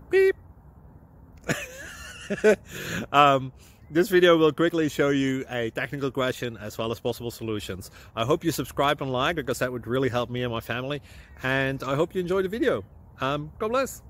Beep. This video will quickly show you a technical question as well as possible solutions. I hope you subscribe and like, because that would really help me and my family. And I hope you enjoy the video. God bless.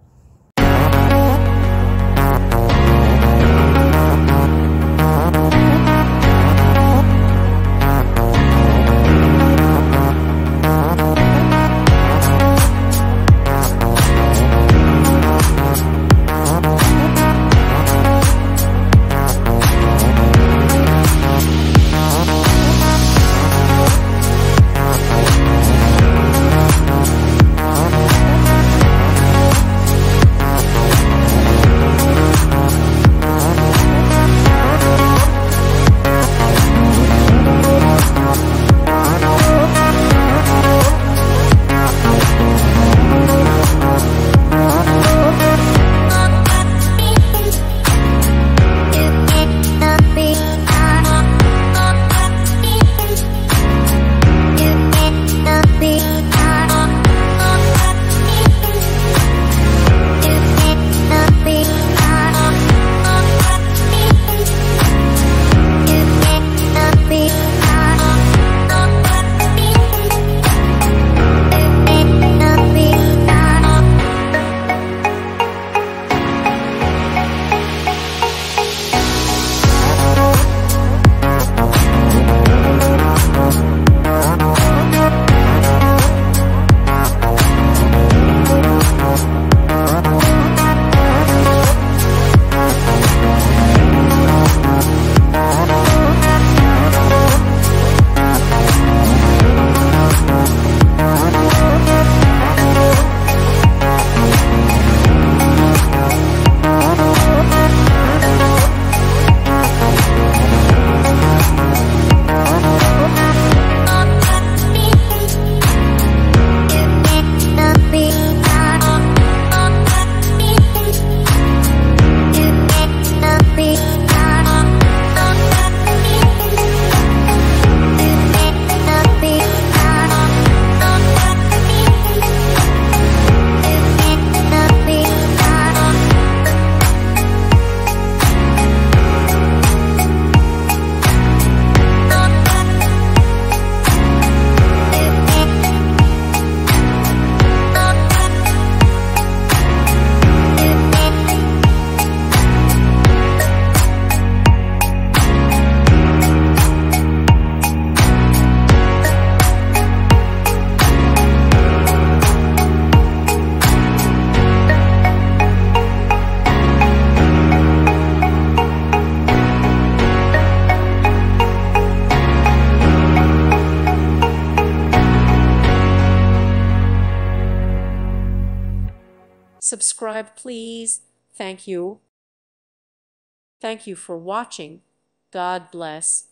Subscribe, please. Thank you. Thank you for watching. God bless.